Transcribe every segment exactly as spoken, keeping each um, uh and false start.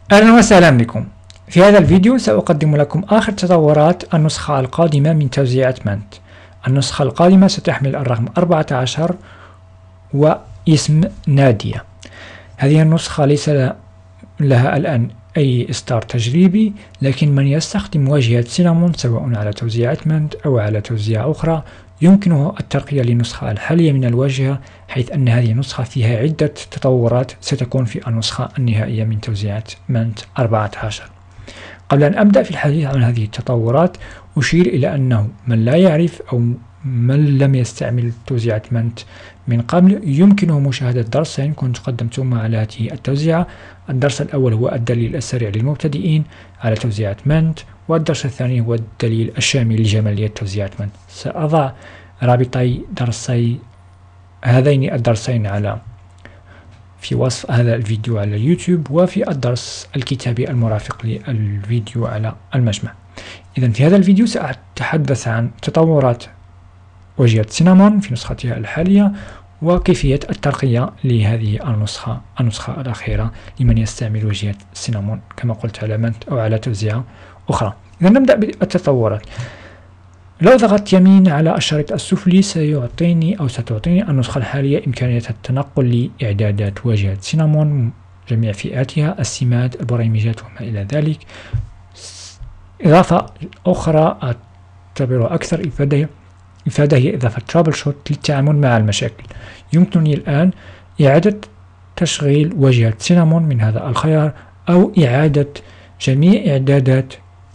أهلا وسهلا بكم. في هذا الفيديو سأقدم لكم آخر تطورات النسخة القادمة من توزيعة منت. النسخة القادمة ستحمل الرقم أربعة عشر واسم نادية. هذه النسخة ليس لها الآن أي إصدار تجريبي، لكن من يستخدم واجهة سينامون سواء على توزيعة منت أو على توزيع أخرى يمكنه الترقية للنسخة الحالية من الواجهة، حيث أن هذه النسخة فيها عدة تطورات ستكون في النسخة النهائية من توزيعة منت أربعة عشر. قبل أن أبدأ في الحديث عن هذه التطورات أشير إلى أنه من لا يعرف أو من لم يستعمل توزيعة منت من قبل يمكنه مشاهدة درسين كنت قدمتهما على هذه التوزيعة. الدرس الأول هو الدليل السريع للمبتدئين على توزيعة منت، والدرس الثاني هو الدليل الشامل لجمالية توزيعة منت. سأضع رابطي درسي هذين الدرسين على في وصف هذا الفيديو على اليوتيوب، وفي الدرس الكتابي المرافق للفيديو على المجمع. إذن في هذا الفيديو سأتحدث عن تطورات واجهة سينامون في نسختها الحالية وكيفية الترقية لهذه النسخة النسخة الأخيرة لمن يستعمل واجهة سينامون كما قلت على منت أو على توزيعة أخرى. إذا نبدأ بالتطورات. لو ضغطت يمين على الشريط السفلي سيعطيني أو ستعطيني النسخة الحالية إمكانية التنقل لإعدادات واجهة سينامون جميع فئاتها، السمات، البريمجات وما إلى ذلك. إضافة أخرى أعتبرها أكثر إفادة إفادة هي إضافة ترابل شوت للتعامل مع المشاكل. يمكنني الآن إعادة تشغيل واجهة سينامون من هذا الخيار، أو إعادة جميع إعدادات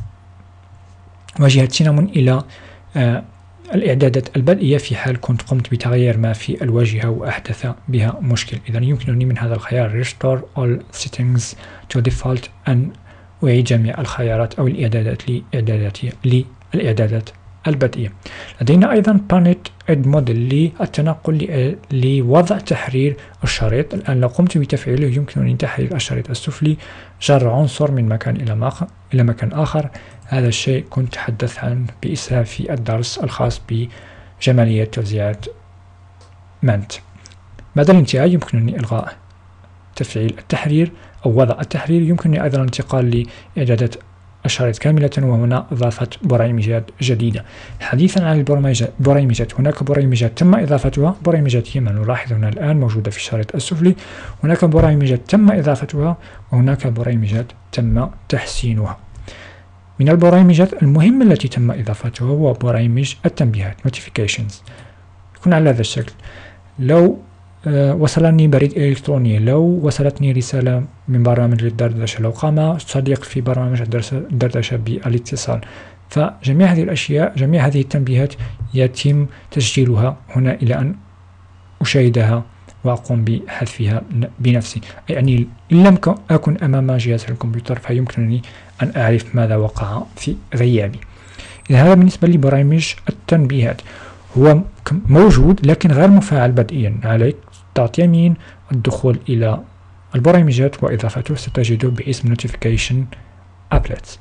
واجهة سينامون إلى آه الإعدادات البدئية في حال كنت قمت بتغيير ما في الواجهة وأحدث بها مشكل. إذا يمكنني من هذا الخيار Restore all settings to default أن أعيد جميع الخيارات أو الإعدادات لإعداداتي للإعدادات البدئية. لدينا أيضا Panet Add Model للتنقل لوضع تحرير الشريط. الآن لو قمت بتفعيله يمكنني تحرير الشريط السفلي، جر عنصر من مكان إلى إلى مكان آخر. هذا الشيء كنت تحدثت عنه بإسهاب في الدرس الخاص بجمالية توزيعة منت. بعد الانتهاء يمكنني إلغاء تفعيل التحرير أو وضع التحرير. يمكنني أيضا الانتقال لإعدادات الشريط كاملة، وهنا إضافة بريمجات جديدة. حديثا عن البريمجات، هناك بريمجات تم إضافتها، بريمجات هي ما نلاحظ هنا الآن موجودة في الشريط السفلي. هناك بريمجات تم إضافتها وهناك بريمجات تم تحسينها. من البريمجات المهمة التي تم إضافتها هو برامج التنبيهات notifications. يكون على هذا الشكل: لو أه وصلني بريد إلكتروني، لو وصلتني رسالة من برنامج الدردشة، لو قام صديق في برنامج الدردشة بالاتصال، فجميع هذه الأشياء جميع هذه التنبيهات يتم تسجيلها هنا إلى أن أشاهدها وأقوم بحذفها بنفسي. يعني إن لم أكن أمام جهاز الكمبيوتر فيمكنني أن أعرف ماذا وقع في غيابي. إذا هذا بالنسبة لبرامج التنبيهات، هو موجود لكن غير مفعل بدئيا. عليك ضغط يمين الدخول إلى البرامجات وإضافته، ستجده باسم Notification Applets.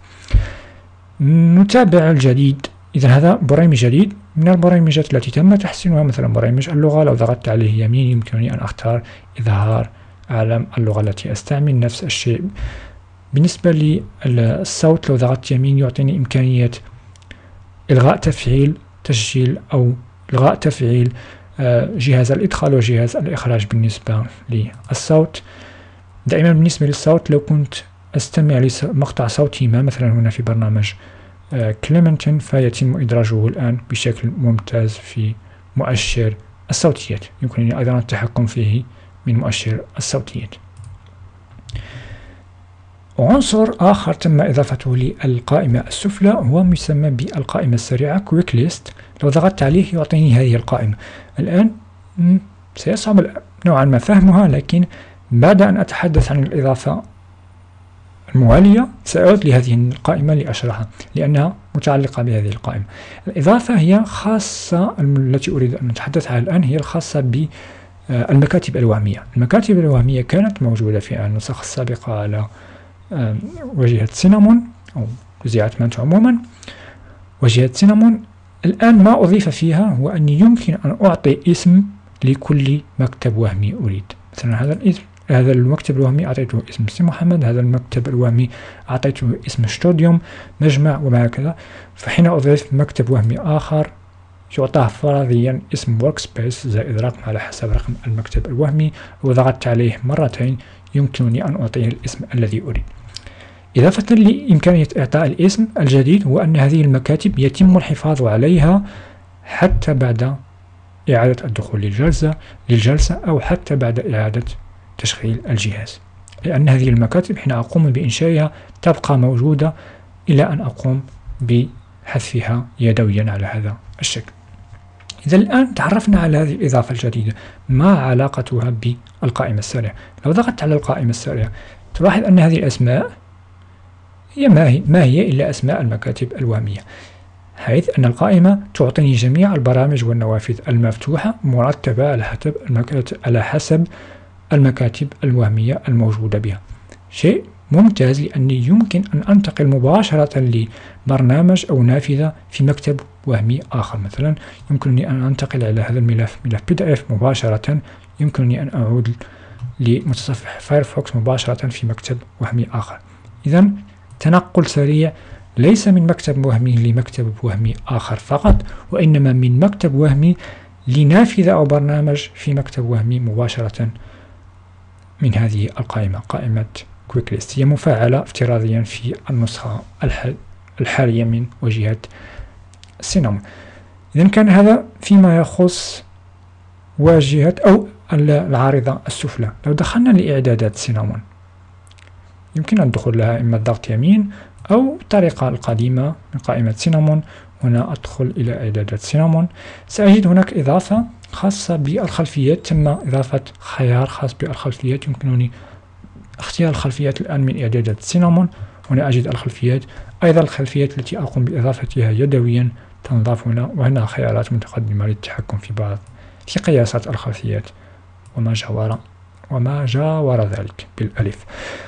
نتابع الجديد. إذا هذا برنامج جديد من البرامجات التي تم تحسينها، مثلا برنامج اللغة. لو ضغطت عليه يمين يمكنني أن أختار إظهار علم اللغة التي أستعمل. نفس الشيء بالنسبة للصوت، لو ضغطت يمين يعطيني إمكانية إلغاء تفعيل تسجيل أو إلغاء تفعيل جهاز الإدخال وجهاز الإخراج بالنسبة للصوت. دائما بالنسبة للصوت، لو كنت أستمع لمقطع صوتي ما، مثلا هنا في برنامج كليمنتين، فيتم إدراجه الآن بشكل ممتاز في مؤشر الصوتيات. يمكنني أيضا التحكم فيه من مؤشر الصوتيات. عنصر آخر تم إضافته للقائمة السفلى هو مسمى بالقائمة السريعة Quick List. لو ضغطت عليه يعطيني هذه القائمة. الآن سيصعب نوعا ما فهمها، لكن بعد أن أتحدث عن الإضافة الموالية سأعود لهذه القائمة لأشرحها لأنها متعلقة بهذه القائمة. الإضافة هي خاصة، التي أريد أن أتحدث عنها الآن هي الخاصة بالمكاتب الوهمية. المكاتب الوهمية كانت موجودة في النسخ السابقة على واجهة سينامون أو توزيعة منت عموما. واجهة سينامون الآن ما أضيف فيها هو أني يمكن أن أعطي اسم لكل مكتب وهمي أريد. مثلا هذا الاسم هذا المكتب الوهمي أعطيته اسم سي محمد، هذا المكتب الوهمي أعطيته اسم ستوديوم مجمع وما هكذا. فحين أضيف مكتب وهمي آخر يعطاه فرضيا اسم workspace زائد رقم على حسب رقم المكتب الوهمي، وضغطت عليه مرتين يمكنني أن أعطيه الاسم الذي أريد. إضافة لإمكانية إعطاء الاسم الجديد هو أن هذه المكاتب يتم الحفاظ عليها حتى بعد إعادة الدخول للجلسة للجلسة أو حتى بعد إعادة تشغيل الجهاز، لأن هذه المكاتب حين أقوم بإنشائها تبقى موجودة إلى أن أقوم بحذفها يدويا على هذا الشكل. إذا الآن تعرفنا على هذه الإضافة الجديدة، ما علاقتها بالقائمة السريعة؟ لو ضغطت على القائمة السريعة تلاحظ أن هذه الأسماء هي ما هي, ما هي إلا أسماء المكاتب الوهمية، حيث أن القائمة تعطيني جميع البرامج والنوافذ المفتوحة مرتبة على حسب المكاتب, على حسب المكاتب الوهمية الموجودة بها. شيء ممتاز لأني يمكن أن أنتقل مباشرة لبرنامج أو نافذة في مكتب وهمي آخر. مثلا يمكنني أن أنتقل إلى هذا الملف ملف بي دي إف مباشرة، يمكنني أن أعود لمتصفح فايرفوكس مباشرة في مكتب وهمي آخر. إذا تنقل سريع ليس من مكتب وهمي لمكتب وهمي آخر فقط، وإنما من مكتب وهمي لنافذة أو برنامج في مكتب وهمي مباشرة من هذه القائمة، قائمة كويك ليست. هي مفعلة افتراضيا في النسخة الحالية من واجهة سينامون. إذا كان هذا فيما يخص واجهة أو العارضة السفلى. لو دخلنا لإعدادات سينامون يمكن الدخول لها إما الضغط يمين أو الطريقة القديمة من قائمة سينامون. هنا أدخل إلى إعدادات سينامون، سأجد هناك إضافة خاصة بالخلفيات، تم إضافة خيار خاص بالخلفيات. يمكنني اختيار الخلفيات الآن من إعدادات سينامون. هنا أجد الخلفيات، أيضا الخلفيات التي أقوم بإضافتها يدويا تنضاف هنا، وهنا خيارات متقدمة للتحكم في بعض في قياسات الخلفيات وما جاور وما جاور ذلك بالألف.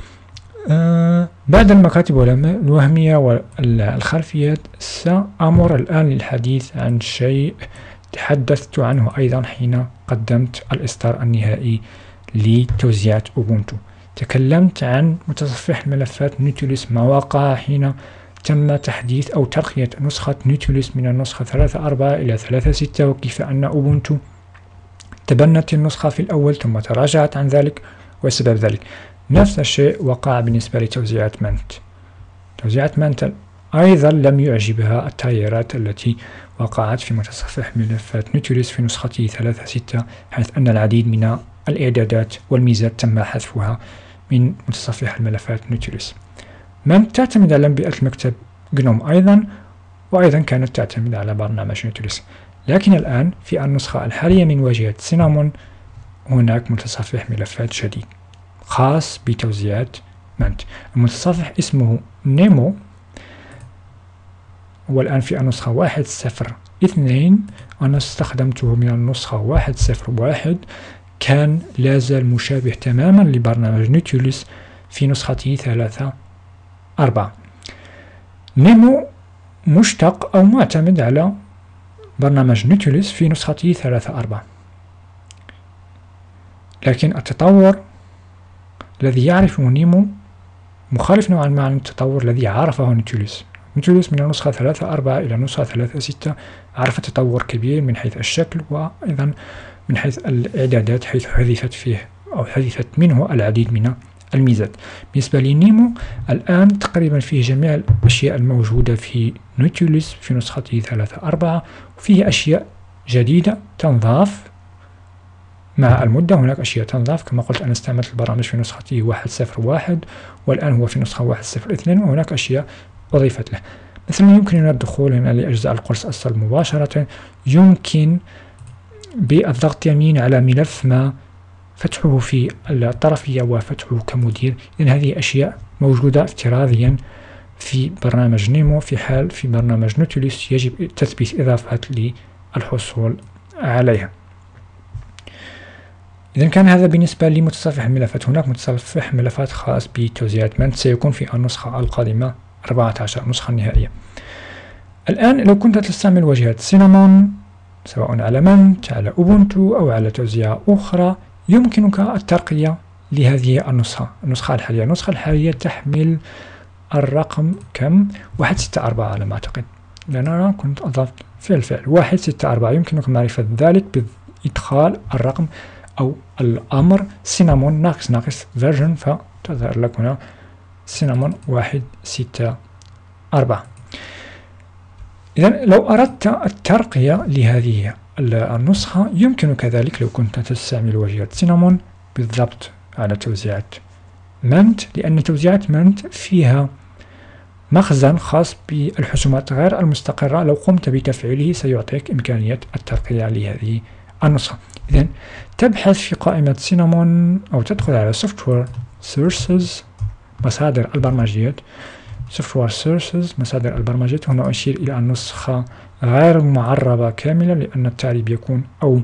آه بعد المكاتب الوهمية والخلفيات سأمر الآن للحديث عن شيء تحدثت عنه أيضا حين قدمت الإصدار النهائي لتوزيعات أوبونتو. تكلمت عن متصفح الملفات نوتيلوس مواقع حين تم تحديث أو ترقية نسخة نوتيلوس من النسخة ثلاثة نقطة أربعة إلى ثلاثة نقطة ستة، وكيف أن أوبونتو تبنت النسخة في الأول ثم تراجعت عن ذلك وسبب ذلك. نفس الشيء وقع بالنسبة لتوزيعات مانت. توزيعات مانت أيضا لم يعجبها التغييرات التي وقعت في متصفح ملفات نوتيلوس في نسخته ثلاثة نقطة ستة، حيث أن العديد من الإعدادات والميزات تم حذفها من متصفح الملفات نوتيلوس. مانت تعتمد على بيئة المكتب جنوم أيضا، وأيضا كانت تعتمد على برنامج نوتيلوس. لكن الآن في النسخة الحالية من واجهة سينامون هناك متصفح ملفات جديد خاص بتوزيعات مانت. المتصفح اسمه نيمو، والآن في النسخة واحد صفر اثنين. أنا استخدمته من النسخة واحد صفر واحد، كان لازال مشابه تماما لبرنامج نوتيلوس في نسخته ثلاثة أربعة. نيمو مشتق أو معتمد على برنامج نوتيلوس في نسخته ثلاثة أربعة، لكن التطور الذي يعرفه نيمو مخالف نوعا ما عن التطور الذي عرفه نوتيلوس. نوتيلوس من النسخة ثلاثة أربعة إلى النسخة ثلاثة ستة عرف تطور كبير من حيث الشكل وأيضا من حيث الإعدادات، حيث حذفت فيه أو حذفت منه العديد من الميزات. بالنسبة لنيمو الآن تقريبا فيه جميع الأشياء الموجودة في نوتيلوس في نسخته ثلاثة أربعة، وفيه أشياء جديدة تنضاف مع المدة. هناك أشياء تنضاف، كما قلت أنا استعملت البرامج في نسخته واحد صفر واحد والآن هو في نسخة واحد صفر اثنين، وهناك أشياء أضيفت له. مثلا يمكننا الدخول هنا لأجزاء القرص الصلب مباشرة، يمكن بالضغط يمين على ملف ما فتحه في الطرفية وفتحه كمدير. إذن هذه أشياء موجودة افتراضيا في برنامج نيمو، في حال في برنامج نوتيلوس يجب تثبيت إضافات للحصول عليها. إذن كان هذا بالنسبة لمتصفح الملفات. هناك متصفح ملفات خاص بتوزيعات مانت سيكون في النسخة القادمة أربعة عشر، النسخة النهائية. الآن لو كنت تستعمل واجهة سينامون سواء على مانت على أوبونتو أو على توزيعة أخرى، يمكنك الترقية لهذه النسخة. النسخة الحالية النسخة الحالية تحمل الرقم كم؟ واحد ستة أربعة على ما أعتقد، لأن أنا كنت أضفت في الفعل واحد ستة أربعة. يمكنكم معرفة ذلك بإدخال الرقم أو الأمر سينامون ناقص ناقص فيرجن، فتظهر لك هنا سينامون واحد ستة أربعة. إذا لو أردت الترقية لهذه النسخة يمكن كذلك لو كنت تستعمل واجهة سينامون بالضبط على توزيعة منت، لأن توزيعة منت فيها مخزن خاص بالحسومات غير المستقرة، لو قمت بتفعيله سيعطيك إمكانية الترقية لهذه النسخة. إذن تبحث في قائمة سينامون أو تدخل على Software Sources مصادر البرمجيات، Software Sources مصادر البرمجيات. هنا أشير إلى النسخة غير معربة كاملة، لأن التعريب يكون أو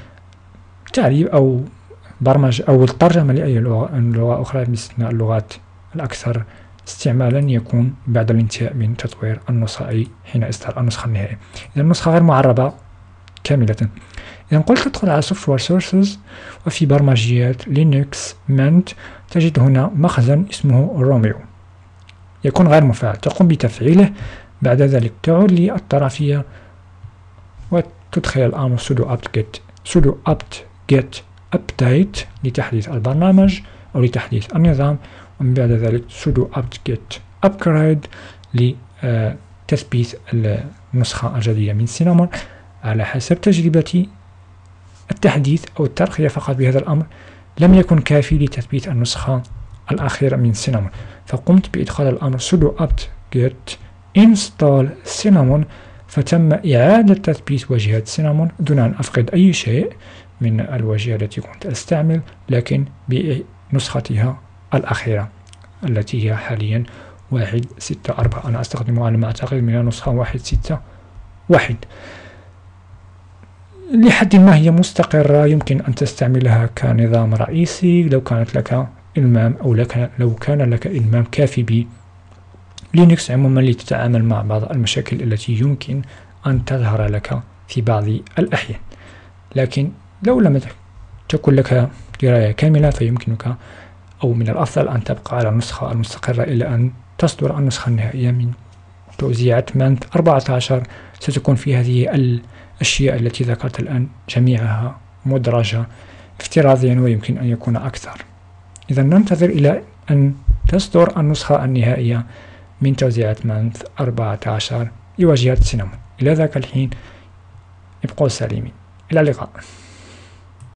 تعريب أو برمج أو الترجمة لأي لغة, لغة أخرى مثل اللغات الأكثر استعمالا يكون بعد الانتهاء من تطوير النسخة، أي حين إصدار النسخة النهائية. إذا النسخة غير معربة كاملة. إذا قلت تدخل على Software Sources وفي برمجيات لينكس منت تجد هنا مخزن اسمه روميو يكون غير مفعل، تقوم بتفعيله. بعد ذلك تعود للطرفية وتدخل الأمر sudo apt get sudo apt get update لتحديث البرنامج أو لتحديث النظام، ومن بعد ذلك sudo apt get upgrade لتثبيت النسخة الجديدة من سينامون. على حسب تجربتي التحديث أو الترقية فقط بهذا الأمر لم يكن كافي لتثبيت النسخة الأخيرة من سينامون، فقمت بإدخال الأمر sudo apt get install cinnamon، فتم إعادة تثبيت واجهة سينامون دون أن أفقد أي شيء من الواجهة التي كنت أستعمل، لكن بنسختها الأخيرة التي هي حاليا واحد ستة أربعة. أنا أستخدمها على ما أعتقد من النسخة واحد ستة واحد. لحد ما هي مستقرة، يمكن أن تستعملها كنظام رئيسي لو كانت لك إلمام أو لك لو كان لك إلمام كافي ب لينكس عموما لتتعامل مع بعض المشاكل التي يمكن أن تظهر لك في بعض الأحيان. لكن لو لم تكن لك دراية كاملة فيمكنك أو من الأفضل أن تبقى على النسخة المستقرة إلى أن تصدر النسخة النهائية من توزيعة منت أربعة عشر. ستكون في هذه الأشياء التي ذكرت الآن جميعها مدرجة افتراضيا، ويمكن أن يكون أكثر. إذا ننتظر إلى أن تصدر النسخة النهائية من توزيعة منت أربعة عشر لواجهة سينامون. إلى ذاك الحين ابقوا سالمين، إلى اللقاء.